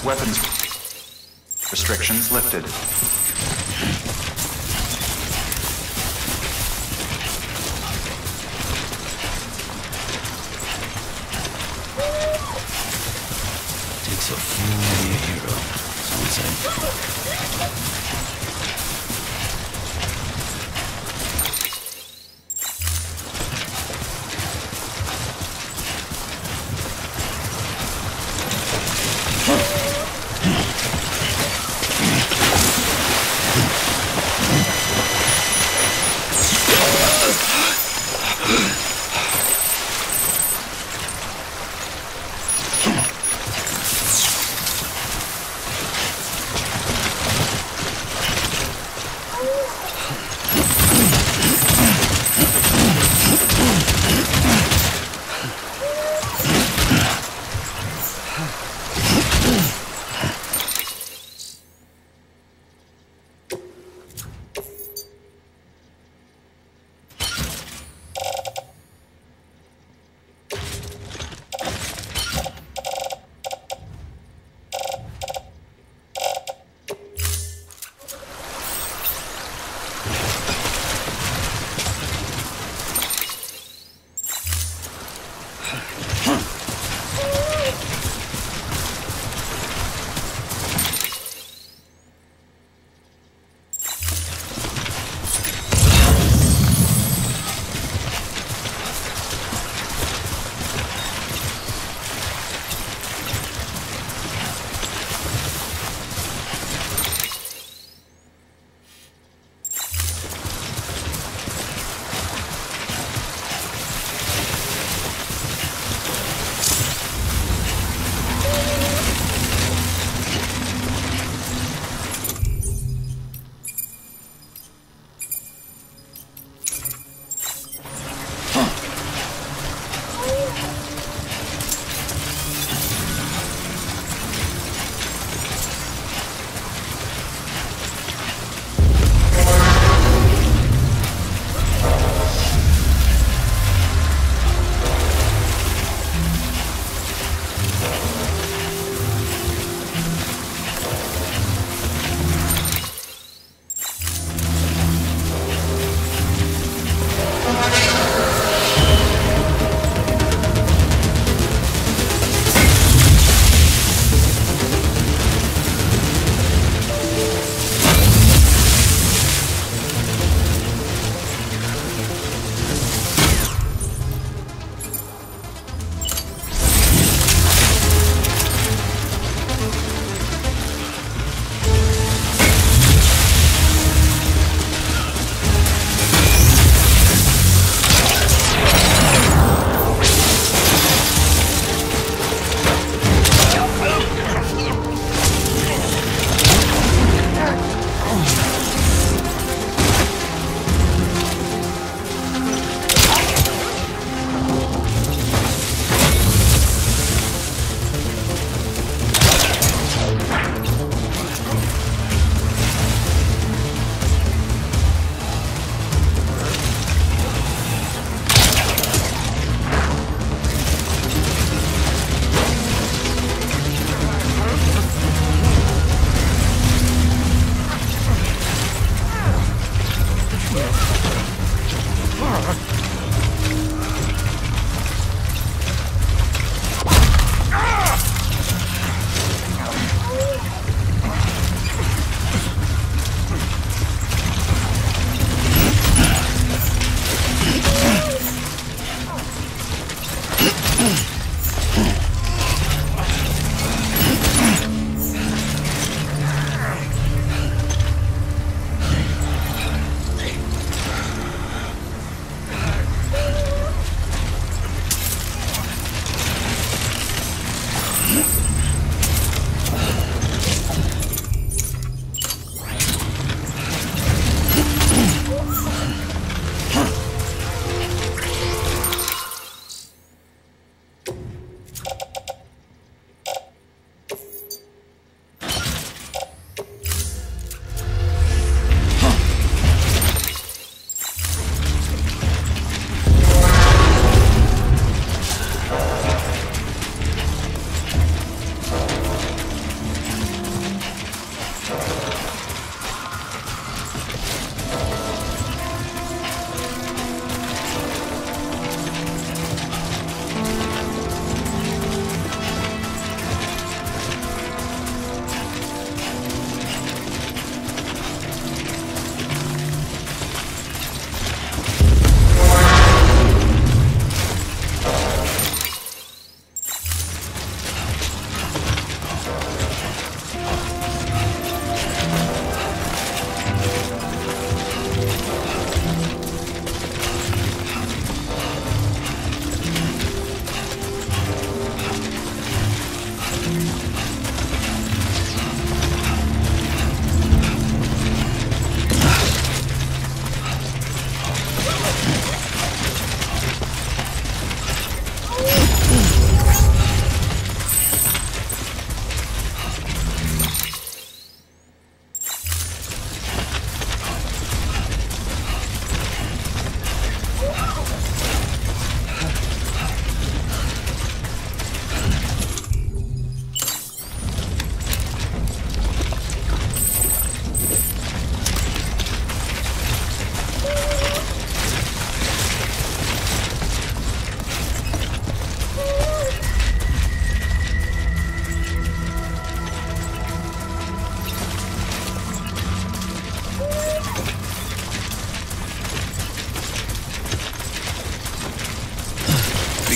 Weapons restrictions lifted. Takes a fool to be a hero, some say.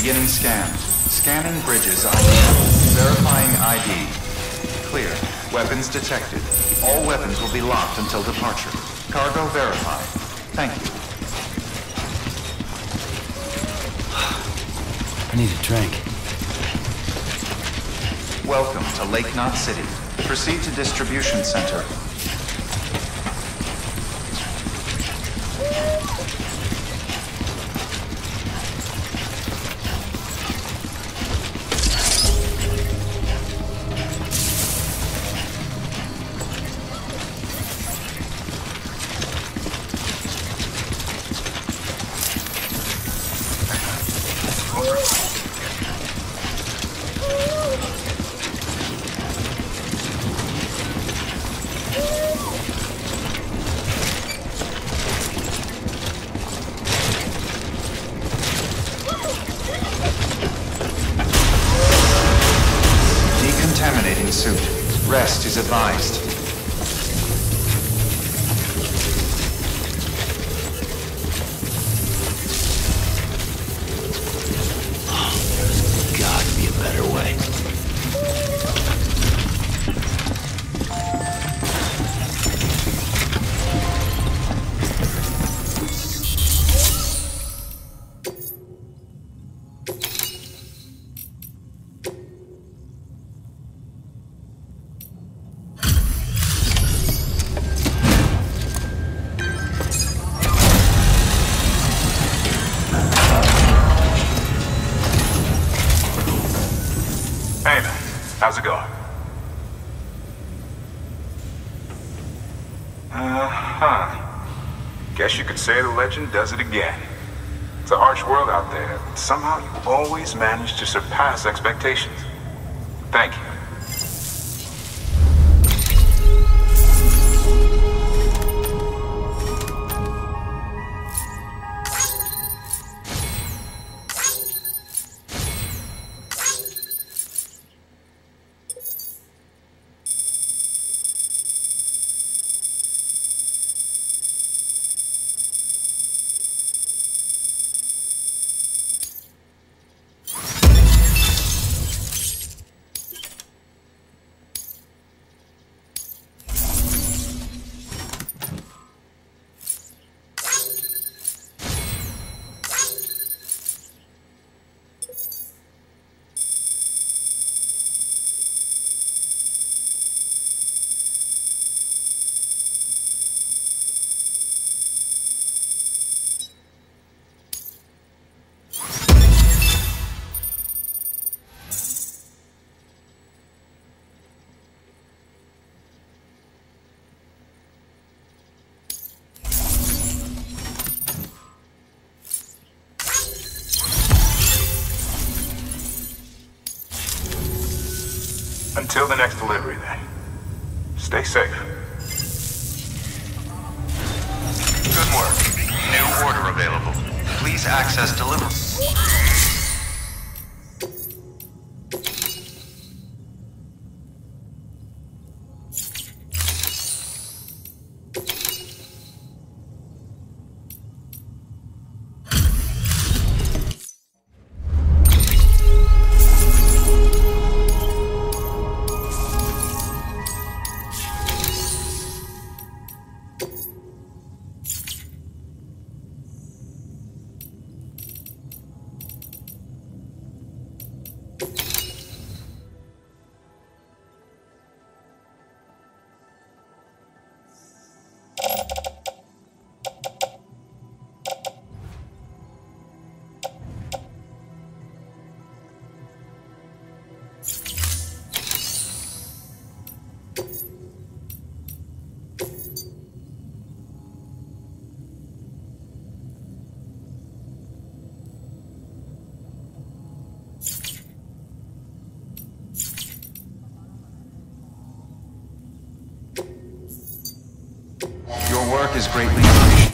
Beginning scan. Scanning bridges ID. Verifying ID. Clear. Weapons detected. All weapons will be locked until departure. Cargo verified. Thank you. I need a drink. Welcome to Lake Knot City. Proceed to distribution center. Rest is advised. There's got to be a better way. How's it going? Guess you could say the legend does it again. It's a harsh world out there, but somehow you always manage to surpass expectations. Thank you. Until the next delivery, then. Stay safe. Good work. New order available. Please access delivery. Your work is greatly appreciated.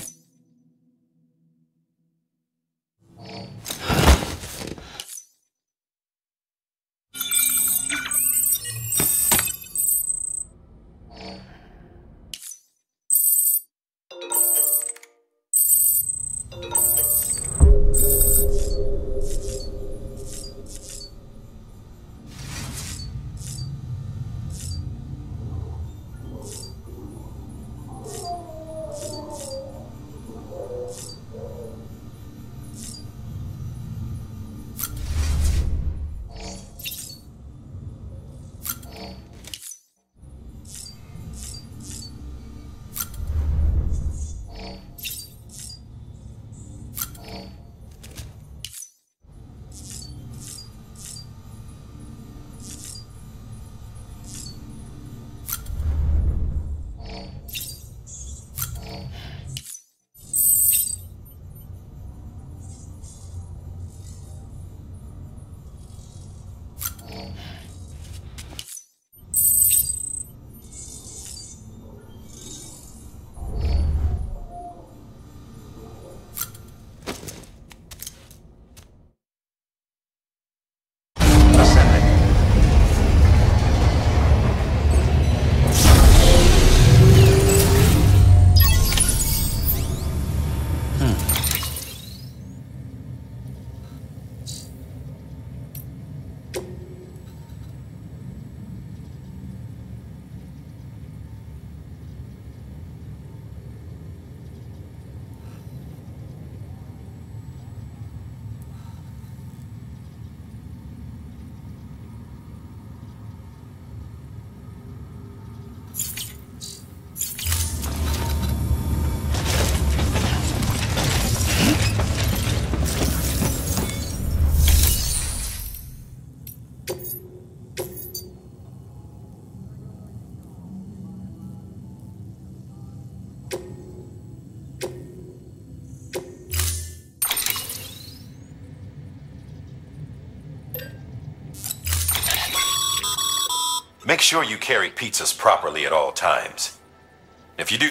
Make sure you carry pizzas properly at all times. If you do...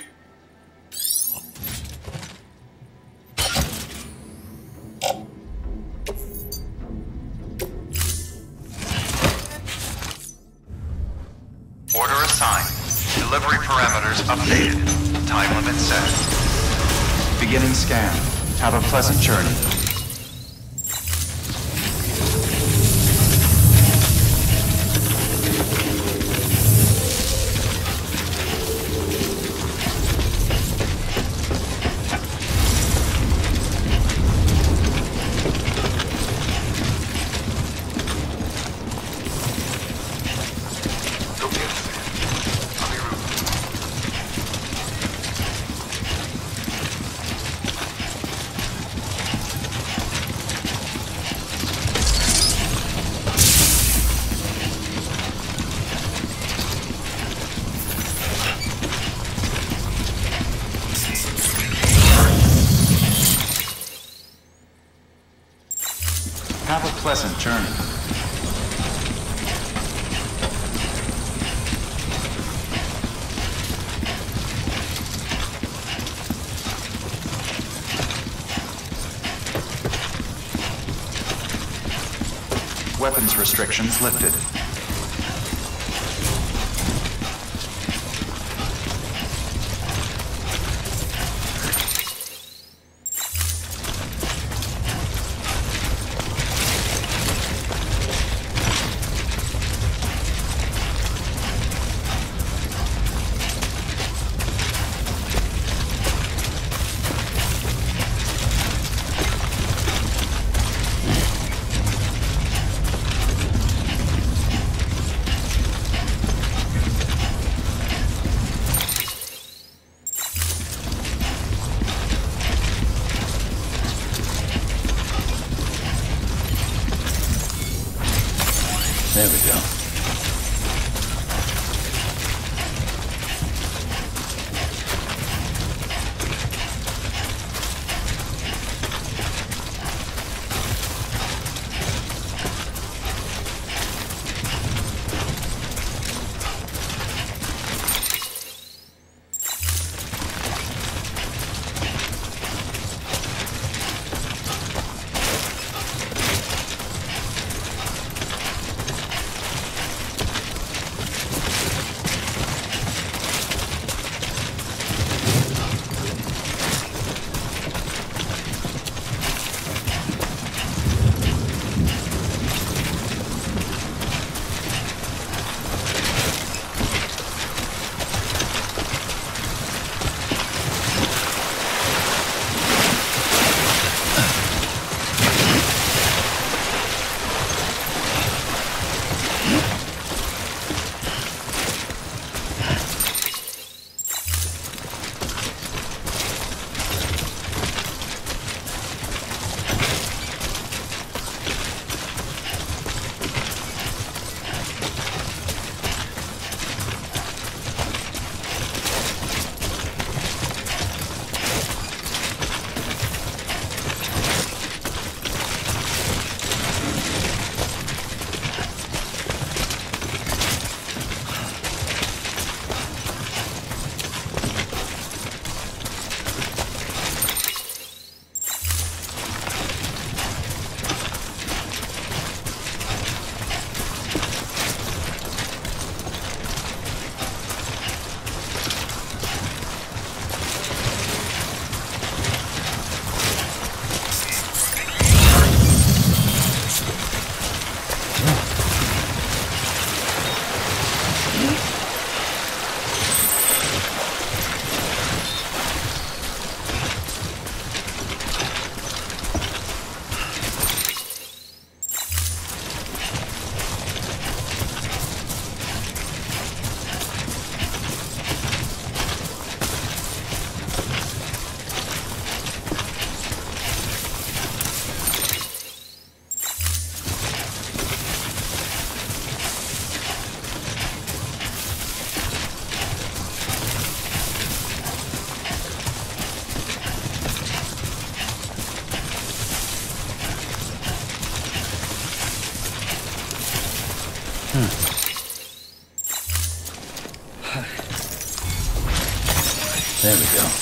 Order assigned. Delivery parameters updated. Time limit set. Beginning scan. Have a pleasant journey. Have a pleasant journey. Weapons restrictions lifted. There we go. There we go.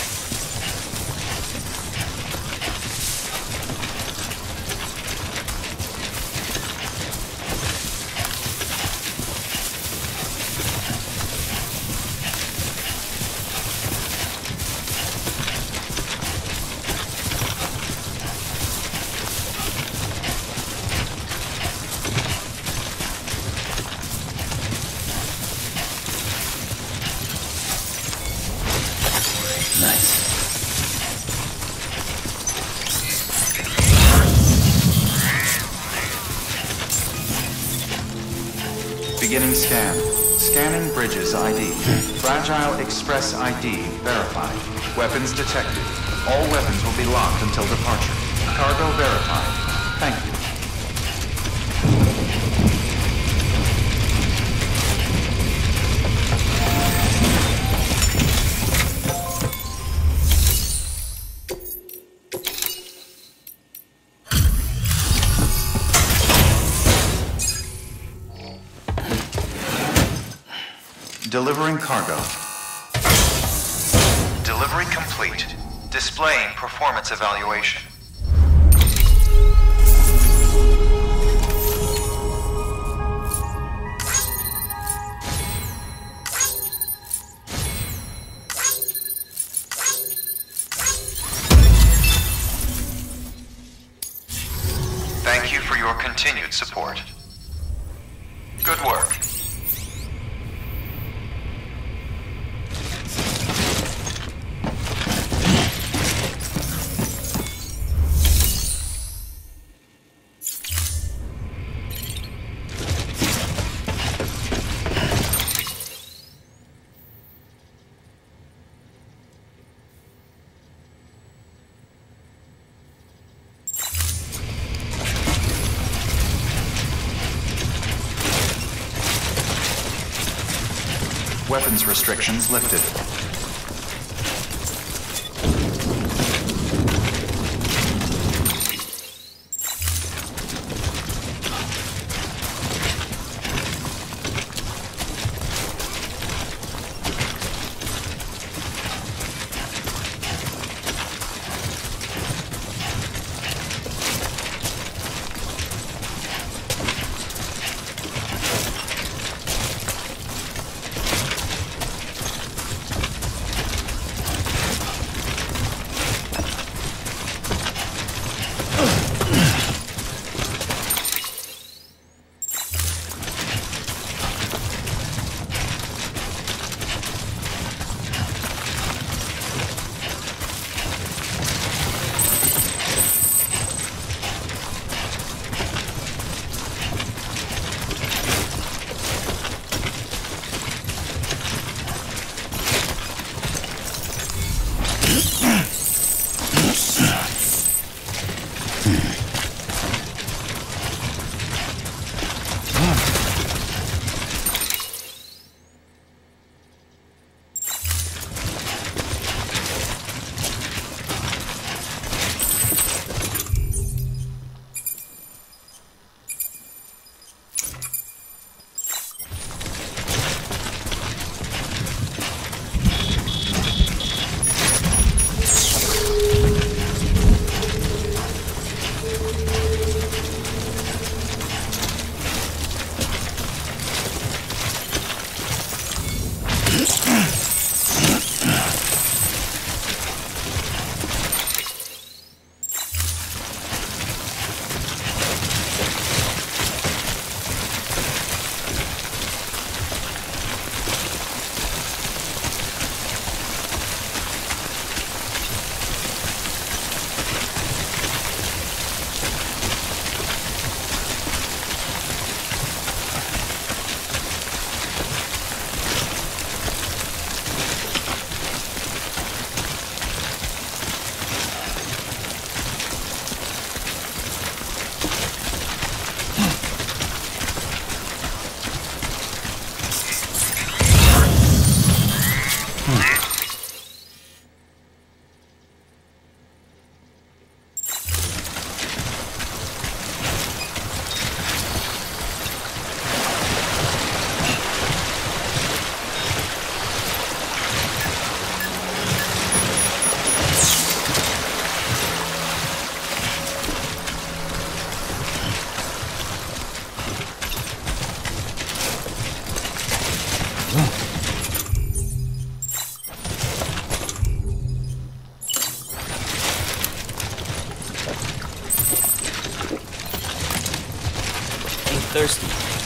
Beginning scan. Scanning bridges ID. Fragile Express ID verified. Weapons detected. All weapons will be locked until departure. Cargo verified. Thank you. Delivering cargo. Delivery complete. Displaying performance evaluation. Thank you for your continued support. Good work. Weapons restrictions lifted. thirsty.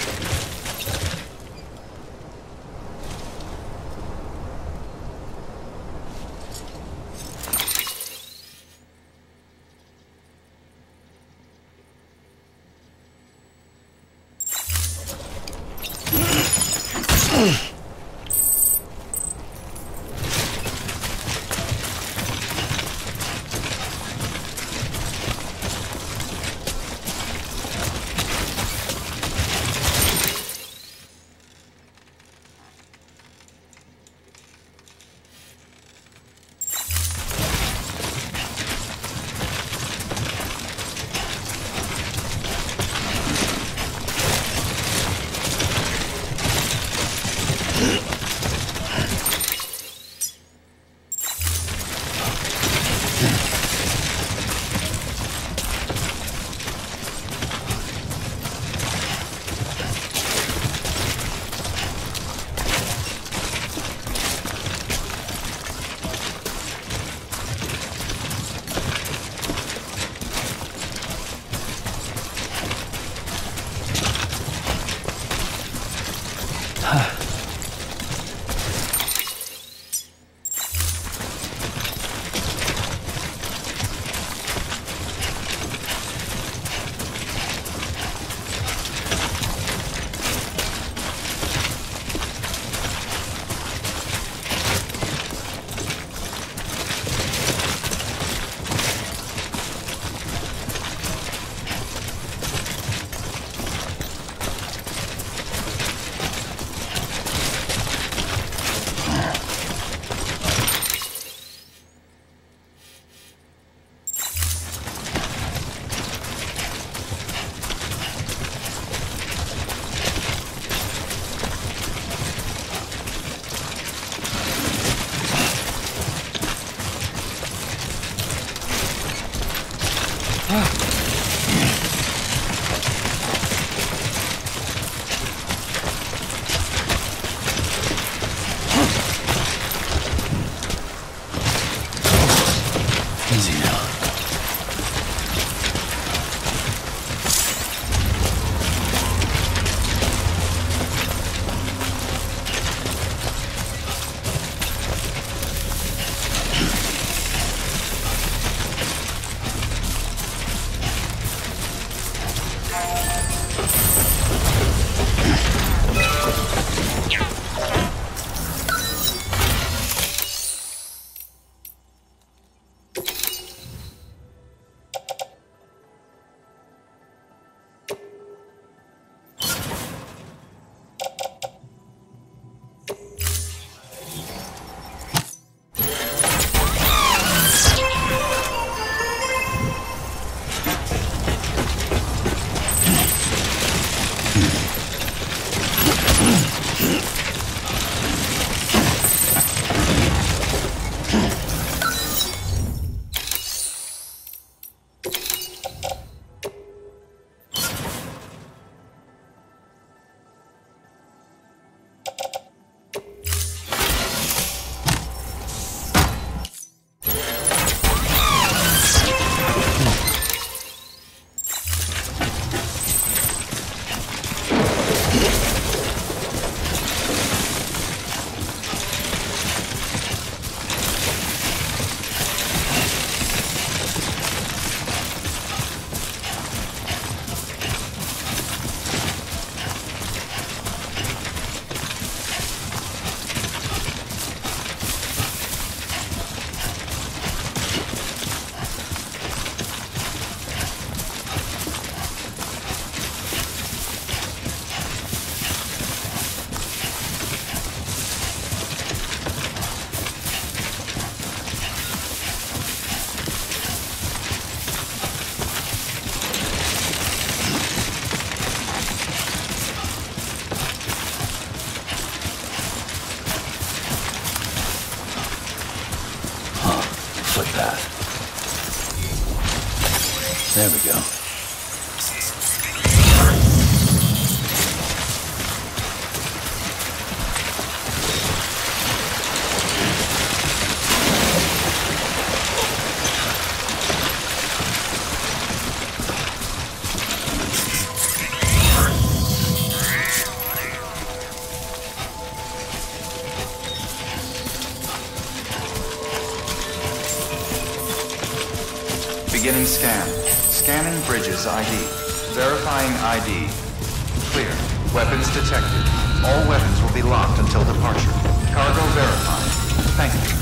There we go. bridges ID. Verifying ID. Clear. Weapons detected. All weapons will be locked until departure. Cargo verified. Thank you.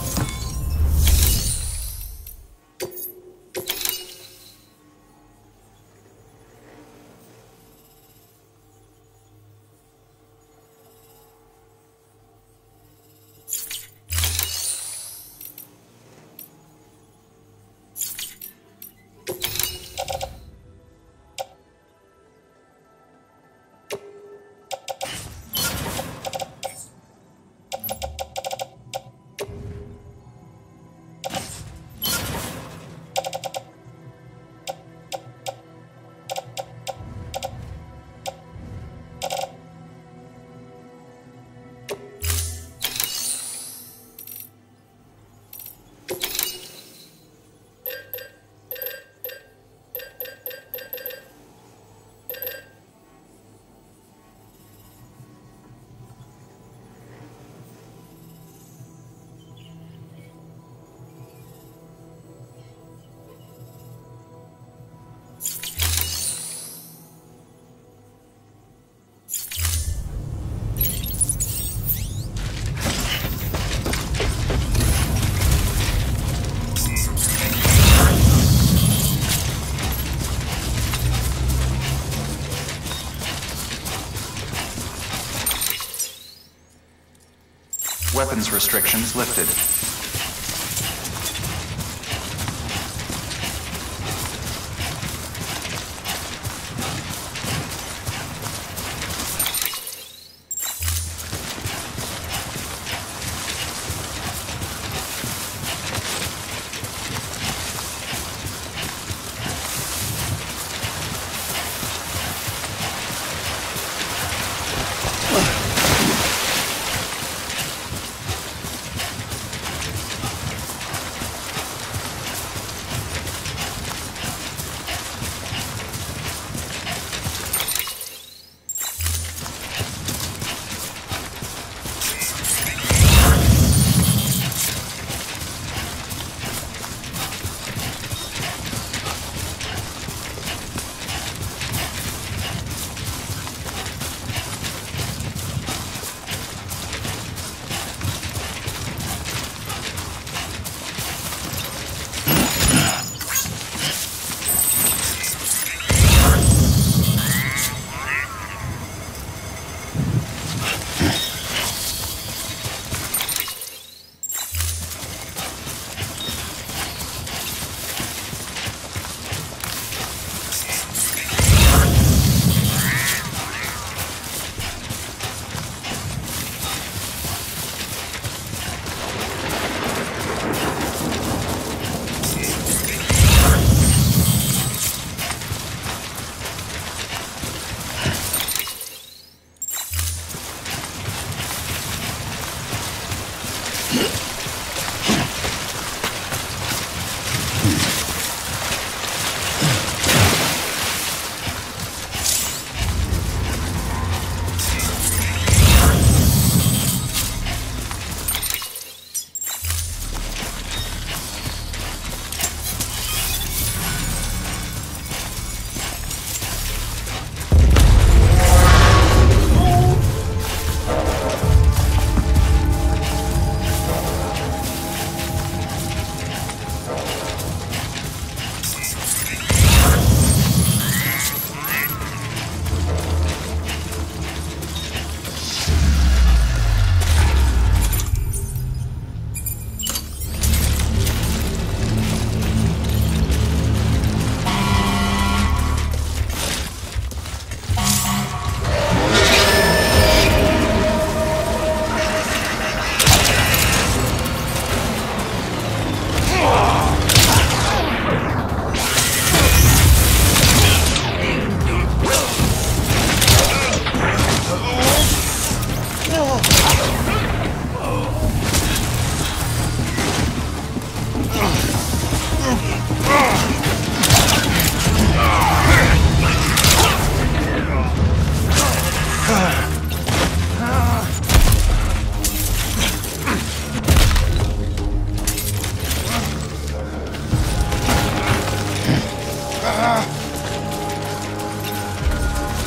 Weapons restrictions lifted.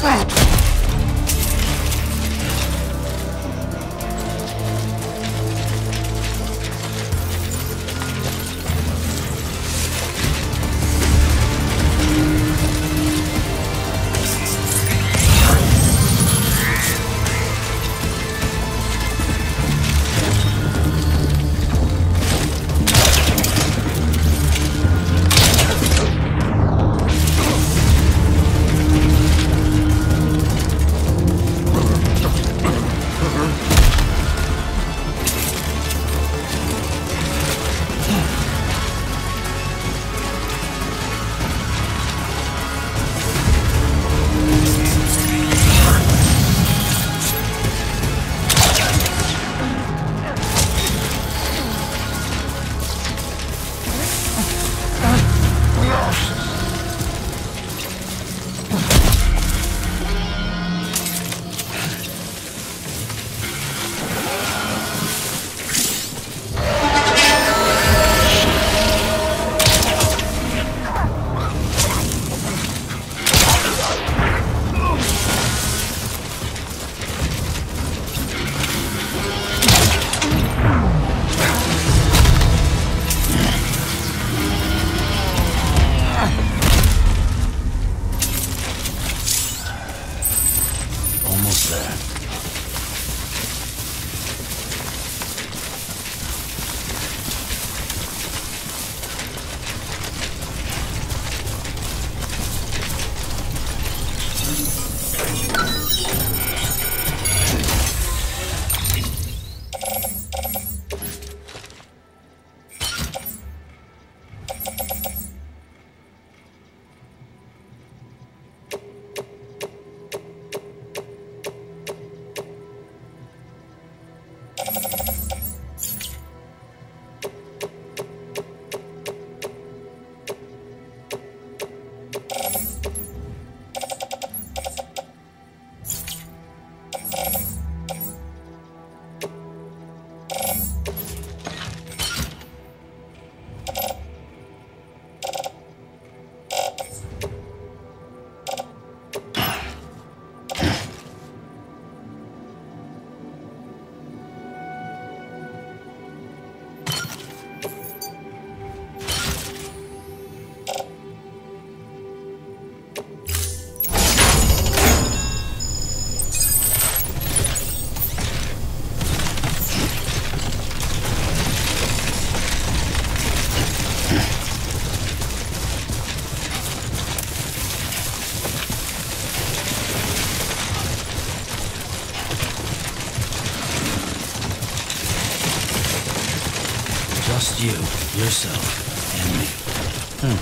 Just you, yourself, and me.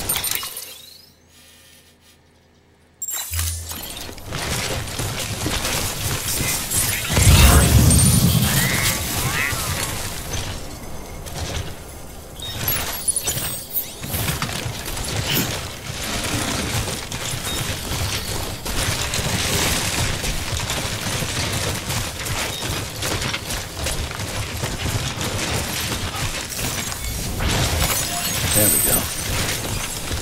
There we go.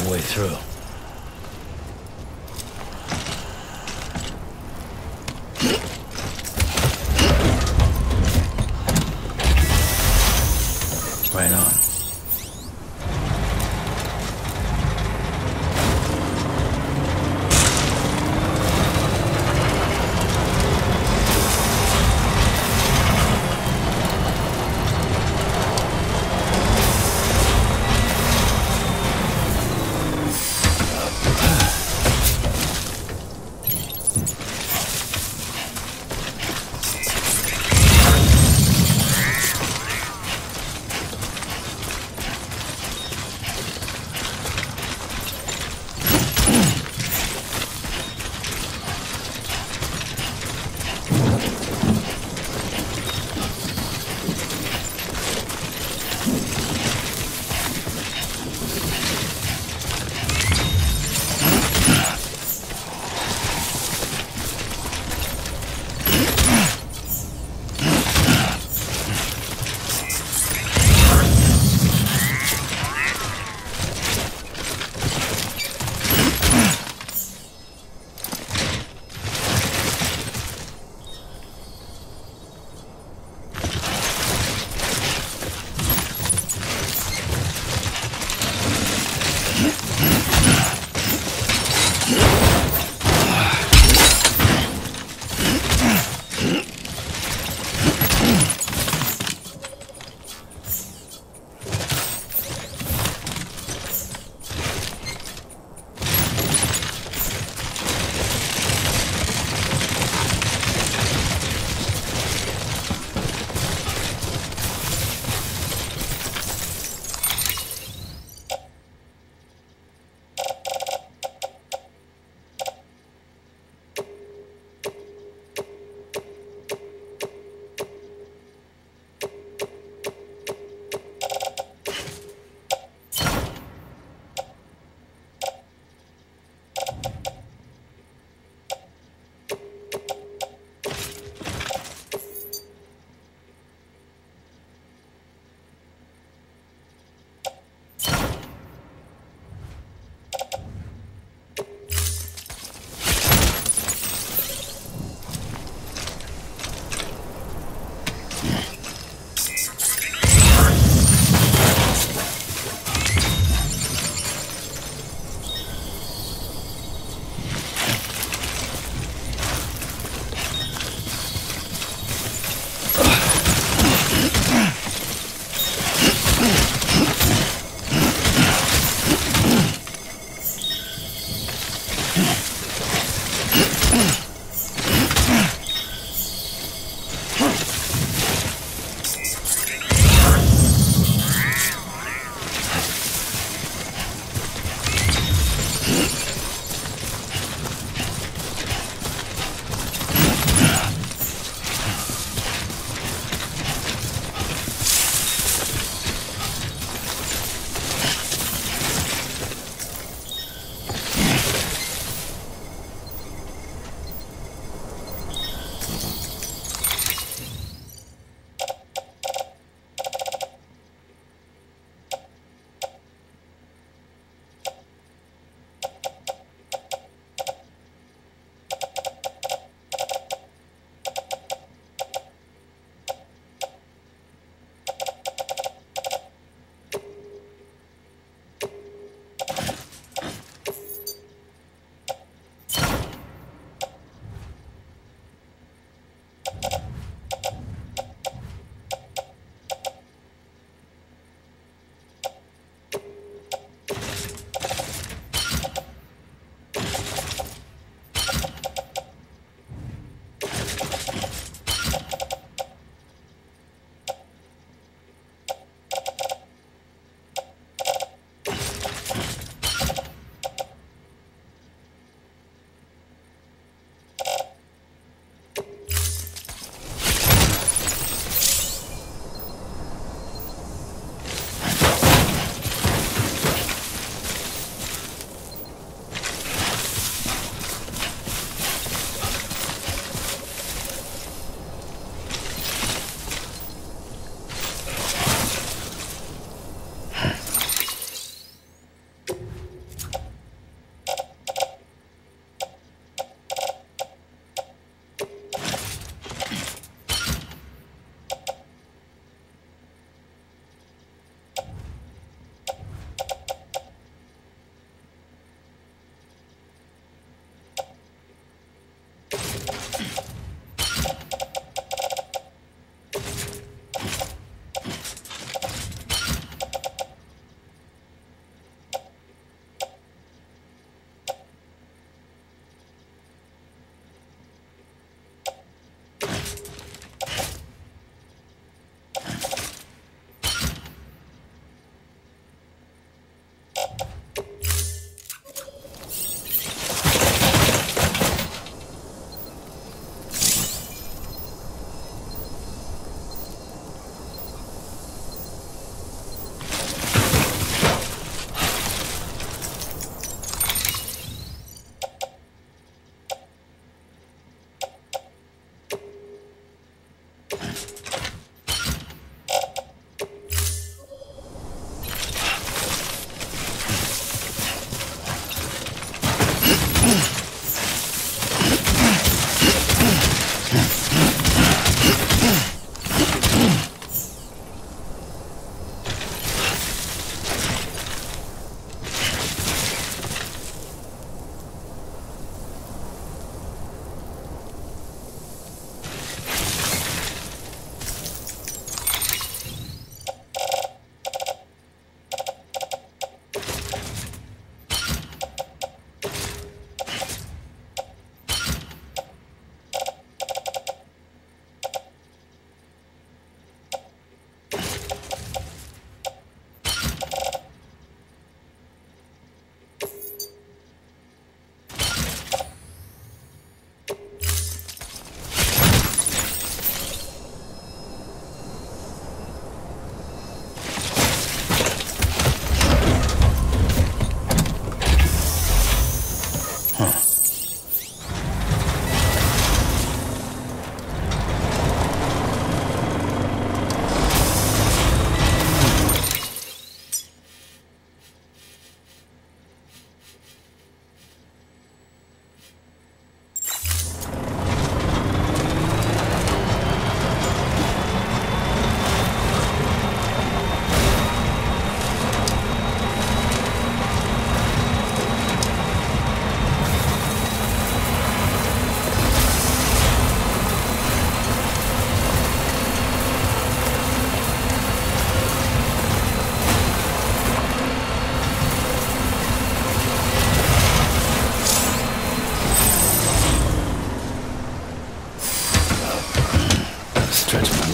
the way through. Right on.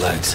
legs.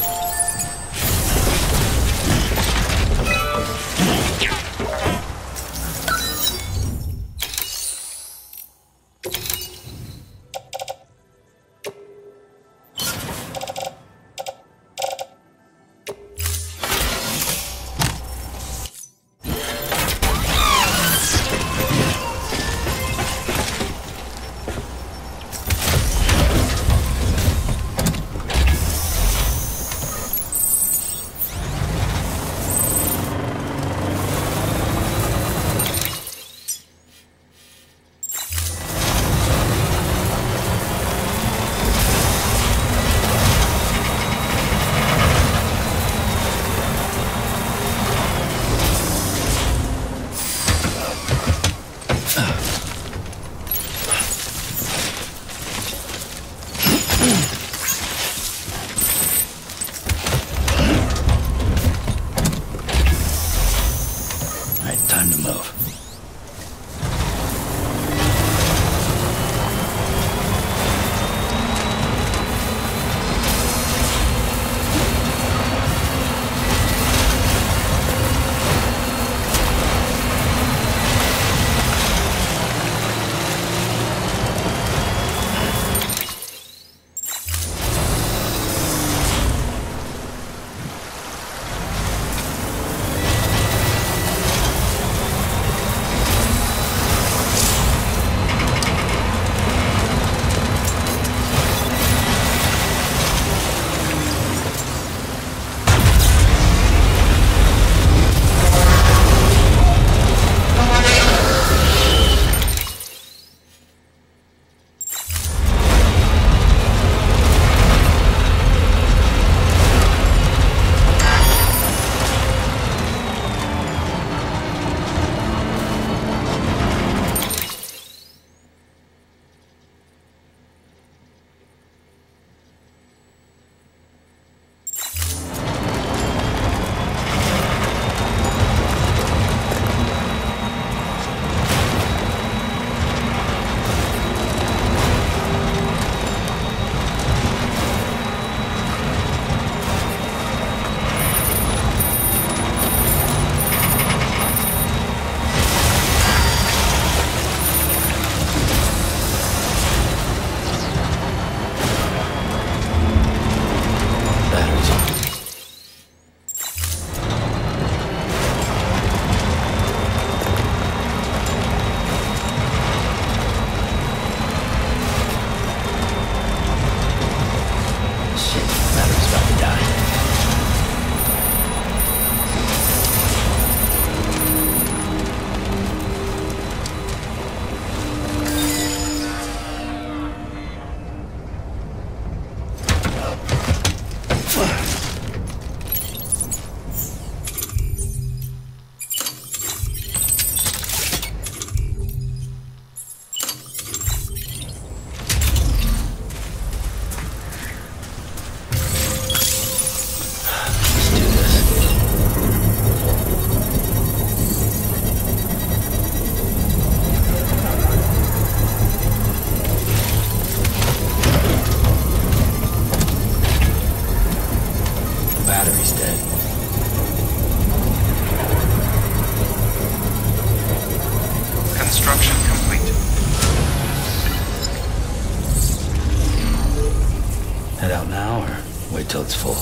Till it's full.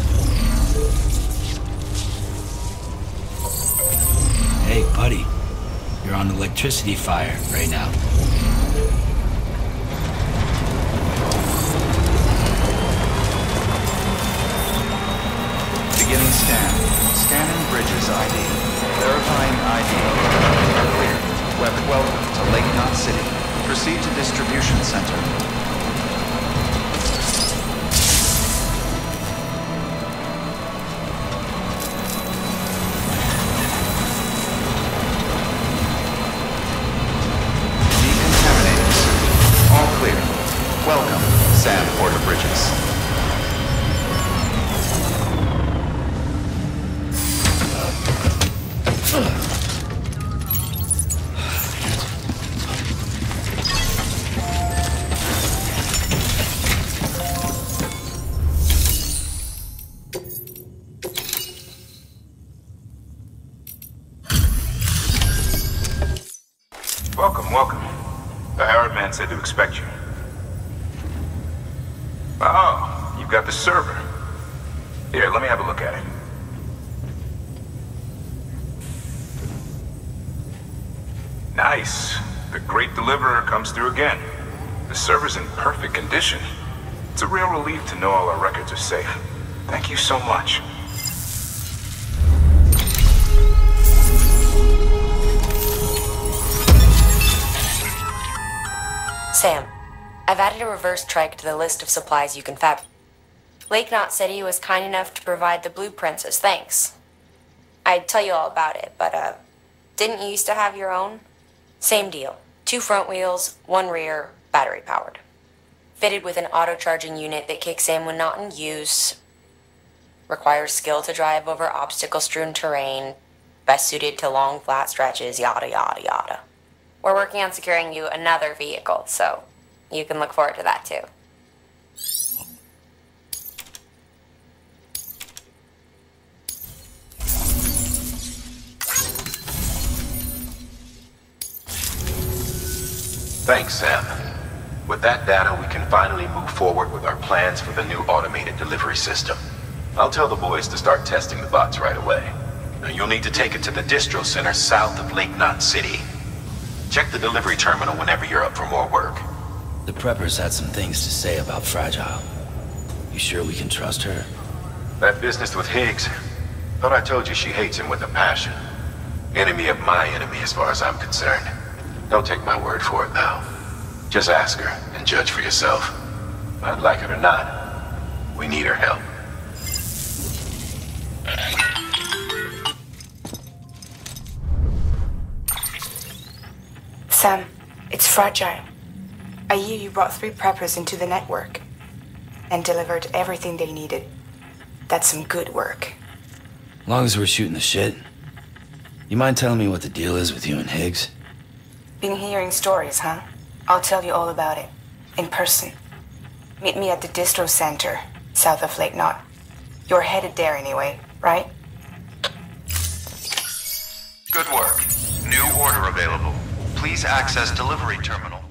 Hey, buddy. You're on electricity fire right now. Beginning scan. Scanning bridges ID. Verifying ID. Clear. Welcome to Lake Knot City. Proceed to distribution center. Welcome, Sam Porter Bridges. expect you. Oh, you've got the server. Here, let me have a look at it. Nice. The great deliverer comes through again. The server's in perfect condition. It's a real relief to know all our records are safe. Thank you so much. Sam, I've added a reverse trike to the list of supplies you can fabricate. Lake Knot said he was kind enough to provide the blueprints as thanks. I'd tell you all about it, but, didn't you used to have your own? Same deal. 2 front wheels, 1 rear, battery powered. Fitted with an auto-charging unit that kicks in when not in use. Requires skill to drive over obstacle-strewn terrain. Best suited to long, flat stretches, yada yada yada. We're working on securing you another vehicle, so you can look forward to that too. Thanks, Sam. With that data, we can finally move forward with our plans for the new automated delivery system. I'll tell the boys to start testing the bots right away. Now, you'll need to take it to the distro center south of Lake Knot City. Check the delivery terminal whenever you're up for more work. The preppers had some things to say about Fragile. You sure we can trust her? That business with Higgs, thought I told you she hates him with a passion. Enemy of my enemy as far as I'm concerned. Don't take my word for it, though. Just ask her and judge for yourself. I'd like it or not, we need her help. Sam, it's Fragile. I hear you brought 3 preppers into the network and delivered everything they needed. That's some good work. As long as we're shooting the shit. You mind telling me what the deal is with you and Higgs? Been hearing stories, huh? I'll tell you all about it. In person. Meet me at the distro center, south of Lake Knot. You're headed there anyway, right? Good work. New order available. Please access delivery terminal